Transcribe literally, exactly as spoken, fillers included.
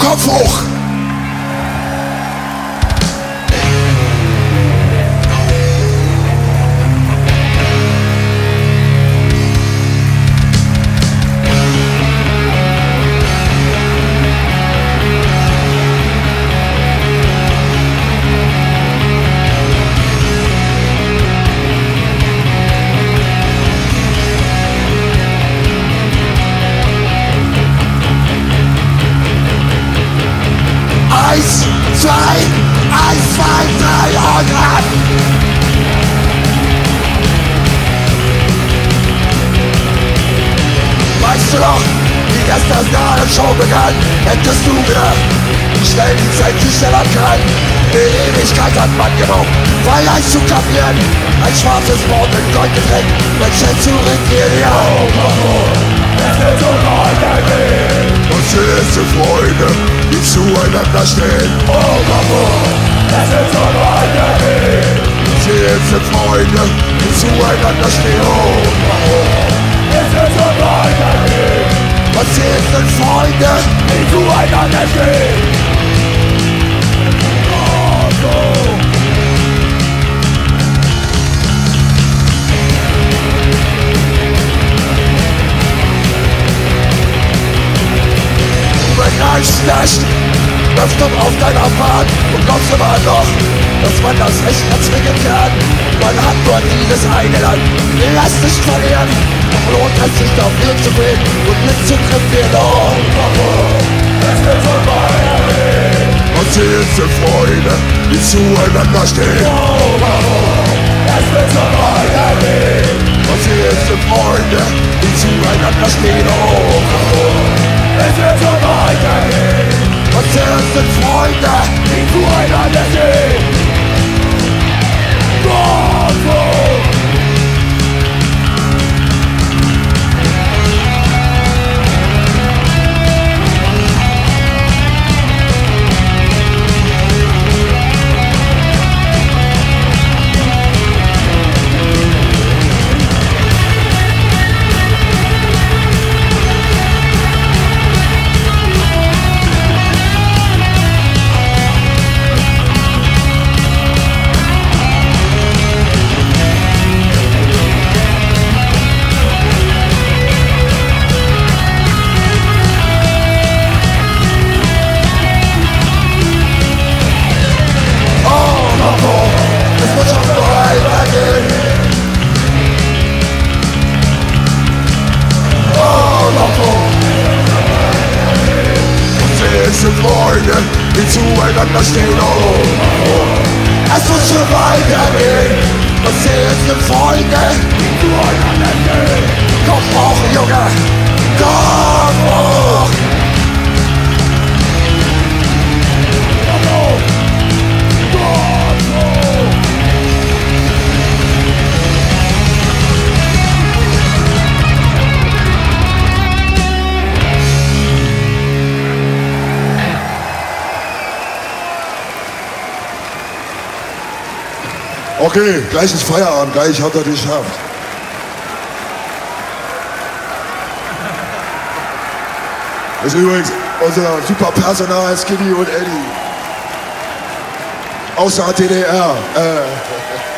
Kopf hoch! Eins, zwei, eins, zwei, drei und ab! Weißt du noch, wie erst das Show begann, hättest du gedacht, wie schnell die Zeit sich schneller kann. Die Ewigkeit hat man gebraucht, vielleicht zu kapieren. Ein schwarzes Wort mit Gold getränkt, wird schnell zu regieren. Ja, es wird so weitergehen. Und sie ist Freunde, die zueinander stehen. Oh, Bravo, es wird so weitergehen. Sie sind Freunde, die zueinander stehen. Oh, Bravo, es wird so weitergehen. Und sie sind Freunde, die zueinander stehen. Bravo. Begreifst nicht, öfter auf deiner Bahn und glaubst immer noch, dass man das Recht erzwingen kann. Man hat nur dieses eine Land, lass dich verlieren. Doch lohnt es sich dafür zu gehen und mitzukriegen. Oh, Bravo, es wird so weitergehen. Und sie sind Freunde, die zueinander stehen. Oh, Bravo, es wird so weitergehen. Und sie sind Freunde, die zueinander stehen. Oh, Bravo, es wird so weitergehen. Und sie sind Freunde, die zueinander stehen. Bravo! Freunde, die zueinander stehen. Oh, oh. Es wird schon weitergehen. Und sie sind Freunde, die zueinander stehen. Komm hoch, Junge, komm hoch. Komm hoch, komm hoch. Okay, gleich ist Feierabend, gleich hat er die geschafft. Das ist übrigens unser super Personal, Skinny und Eddie. Aus der D D R. Äh.